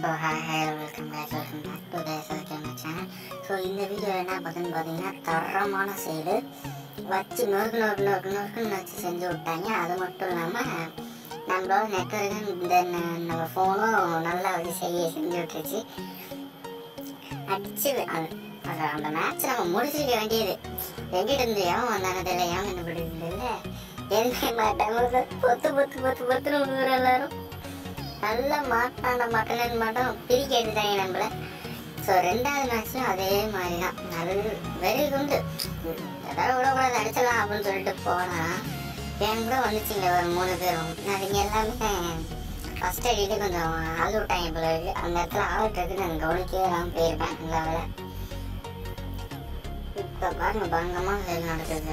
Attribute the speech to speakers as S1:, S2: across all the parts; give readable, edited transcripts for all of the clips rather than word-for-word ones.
S1: hi, welcome back to the SLKM channel. So இந்த video என்ன பார்த்துன்னு பார்த்தீங்கன்னா தரமான சேலு வச்சு நொறுக்கு வச்சு செஞ்சு விட்டாங்க. அது மட்டும் இல்லாமல் நம்மளோட நெட்வொர்க்கு தென் நம்ம ஃபோனும் நல்லா வச்சு செஞ்சு விட்டுருச்சு. அடிச்சு அந்த மேட்ச் நம்ம முடிச்சிருக்க வேண்டியது. எங்கிட்ட இருந்து எவன் வந்தாங்க தெரியல, எவன் என்ன பிடிக்கிறது இல்லை, எதுவுமே மாட்டாங்க. பொத்துன்னு விடுற எல்லாரும் நல்லா மாட்டம் பிரிக்க எடுத்தாங்க நம்மள. ஸோ ரெண்டாவது மேட்ச்லையும் அதே மாதிரி தான் நல்ல வெரி குண்டு. ஏதாவது விடக்கூடாது அடிச்சிடலாம் அப்படின்னு சொல்லிட்டு போனால் என் கூட வந்துச்சுங்க ஒரு 3 பேரும். அதுங்க எல்லாமே ஃபஸ்ட் அடிட்டு கொஞ்சம் ஆள் விட்டாங்க போல இருக்கு. அந்த இடத்துல ஆளுட்டுருக்கு நான் கவனிக்கவே இல்லாமல் போயிருப்பேன். நல்லா வேலை. இப்போ பாருங்க பங்கமாக செயல் நடக்குது.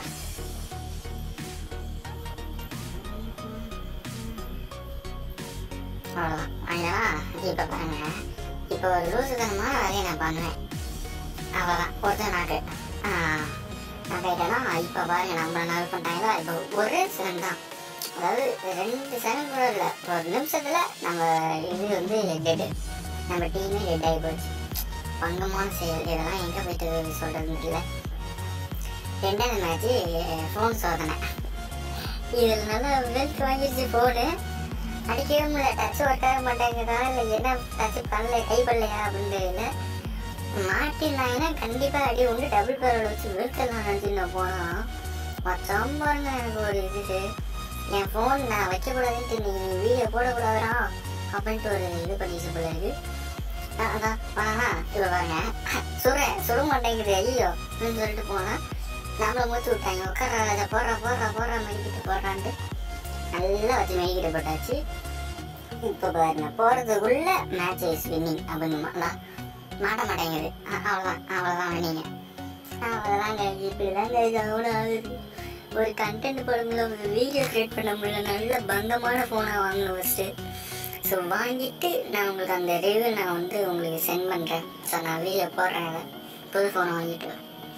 S1: அவ்வளோதான் வாங்கினா. இப்போ பாருங்க, இப்போ ஒரு லூசுத்தனமா அதையே நான் பண்ணுவேன். அவ்வளோதான் ஒருத்தர் நாக்கு ஆகிட்டேன்னா இப்போ பாருங்க நம்ம நாள் பண்ணிட்டாங்களா. இப்போ ஒரே செகண்ட் தான், அதாவது 2 செகண்ட் கூட இல்லை, ஒரு நிமிஷத்தில் நம்ம இது வந்து டெட்டு, நம்ம டீமே டெட் ஆகி போச்சு. பங்கமான செயல். இதெல்லாம் எங்கே போயிட்டு சொல்கிறதுன்னு தெரியல. ரெண்டாவது மேட்ச்சு ஃபோன் சோதனை. இதில் நல்லா வெல்த் வாங்கிடுச்சு ஃபோனு. அடிக்கவே முடியல, டச் ஒர்க் ஆக மாட்டேங்குதா இல்லை என்ன டச் பண்ணல, கை பண்ணலையா அப்படின்னு தெரியல. மாட்டினாங்கன்னா கண்டிப்பாக அடி உண்டு. டபுள் பேரோட வச்சு வெறுத்தெல்லாம் நினச்சிட்டு போனால் மொத்தம் பாருங்க. எனக்கு ஒரு இது என் ஃபோன் நான் வைக்கக்கூடாதுன்ட்டு நீ வீடியோ போடக்கூடாதுரா அப்படின்ட்டு ஒரு இது பண்ணிச்சு போல இருக்கு. அதான் இப்போ பாருங்க சுட மாட்டேங்குது. ஐயோ அப்படின்னு சொல்லிட்டு போனால் நம்மளை மூச்சு விட்டாங்க. உட்கார அதை போடுறா மெடிக்கிட்டு போடுறான்ட்டு நல்லா வச்சு மெடிக்கிட்டு போட்டாச்சு. இப்போ பாருங்க போகிறதுக்குள்ள மேட்ச் இஸ் வின்னிங் அப்படின்னு மாட்ட மாட்டேங்குது. அவ்வளோதான் வின்னிங்க. அவ்வளோதான் கைது. இப்படிதான் கைது அவ்வளோ ஆகுது. ஒரு கண்டென்ட் போட முடியல, ஒரு வீடியோ க்ரியேட் பண்ண முடியல. நல்ல பங்கமான ஃபோனாக வாங்கணும் ஃபஸ்ட்டு. ஸோ வாங்கிட்டு நான் உங்களுக்கு அந்த ரிவ்யூ நான் வந்து உங்களுக்கு சென்ட் பண்ணுறேன். ஸோ நான் வீடியோ போடுறேன். புது ஃபோனை வாங்கிட்டு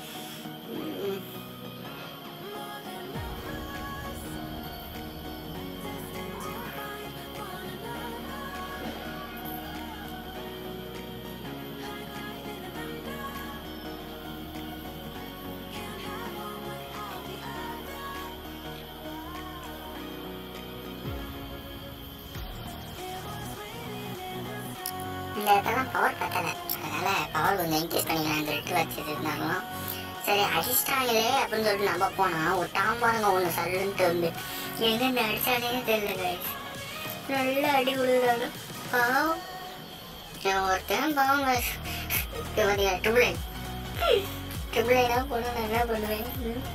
S1: இந்த இடத்துலாம் பவர் பத்தலை. அதனால் பவர் கொஞ்சம் இன்க்ரீஸ் பண்ணிக்கலாம்னு சொல்லிட்டு வச்சுருந்தாலும் சரி அடிச்சிட்டாங்களே அப்படின்னு சொல்லிட்டு நம்ம போனால் ஒரு டாம்பாருங்க ஒன்று சல்லுன்ட்டு வந்து எங்கேருந்து அடித்தானே தெரியல. நல்லா அடி விழுதாங்க பாவம். ஒருத்தன் பாவம் பார்த்தீங்க. ட்ரிபிள் ஐனா போனால் நான் என்ன பண்ணுவேன்.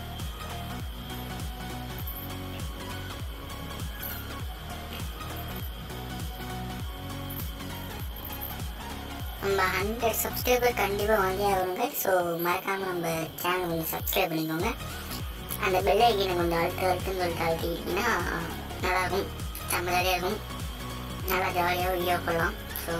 S1: நம்ம 100 சப்ஸ்கிரைபர் கண்டிப்பாக வாங்கி ஆகுங்க. ஸோ மறக்காமல் நம்ம சேனல் கொஞ்சம் சப்ஸ்கிரைப் பண்ணிக்கோங்க. அந்த பெல் ஐக்கனை கொஞ்சம் அழுத்துன்னு சொல்லிட்டு அழுத்திக்கிட்டிங்கன்னா நல்லாயிருக்கும், செம்மதியாக இருக்கும், நல்லா ஜாலியாக வீடியோ போடலாம். So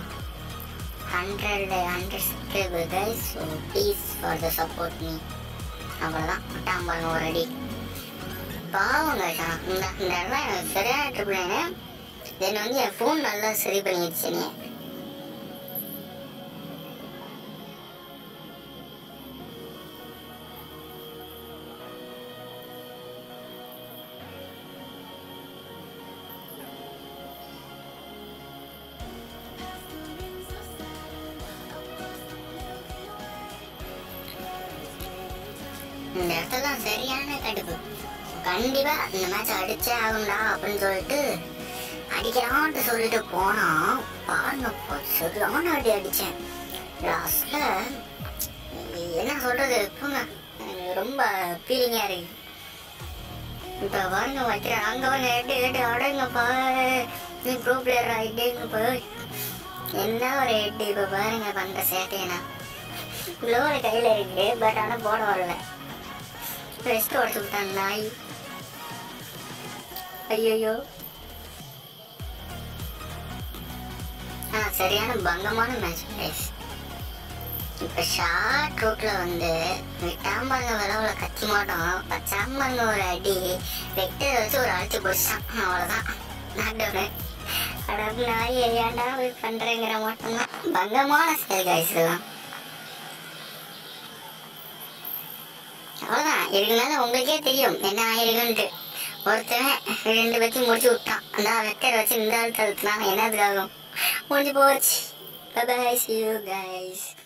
S1: 100 subscriber guys. So please for the support me. அவ்வளோதான் விட்டாமல் பாருங்க ஒரு அடி. பாவங்க இந்த இடம்லாம் எனக்கு சரியான ட்ரிபிள்னு தென் வந்து என் ஃபோன் நல்லா சரி பண்ணிடுச்சுன்னு. இந்த இடத்துல தான் சரியான கடுப்பு. கண்டிப்பாக இந்த மேட்ச் அடிச்சே ஆகும்டா அப்படின்னு சொல்லிட்டு அடிக்கலான்ட்டு சொல்லிட்டு போனால் பாருங்க சரியான அடி அடித்தேன். லாஸ்ட்டில் என்ன சொல்கிறது போங்க, ரொம்ப ஃபீலிங்காக இருக்கு. இப்போ பாருங்க வைக்கிறேன் அங்கே பாருங்க எட்டு அடங்கப்பா, நீ ப்ரோ பிளேயர் ஆகிட்டேங்கப்பா. என்ன ஒரு எட்டு. இப்போ பாருங்க பண்ணுற சேட்டையனா க்ளோரு கையில் இருக்குது, பட் ஆனால் போட வரல. ரெஸ்ட் உடச்சு விட்டாங்க நாய். ஐயோ சரியான பங்கமான மேட்ச் ப்ளேஸ். இப்போ ஷார்ட் ரூட்டில் வந்து விட்டாம்பாங்க விளவுல கத்தி மாட்டோம், பச்சாம்பாங்க ஒரு அடி வெக்டர் வச்சு ஒரு அடிச்சு பிடிச்சான். அவ்வளோதான் நாக் டவுனு. கடவுள் நாய் ஏன்டா போய் பண்றேங்கிற மட்டும்தான் பங்கமான செயல் கைஸ் இதெல்லாம். அவ்வளோதான். இதுக்கு மேலே உங்களுக்கே தெரியும் என்ன ஆயிருக்குன்ட்டு. ஒருத்தவன் 2 வச்சு முடிச்சு விட்டான். அந்த வெக்கரை வச்சு இந்த ஆள் தடுத்துனா என்னதுக்காகும்? முடிஞ்சு போச்சு. Bye bye, see you guys.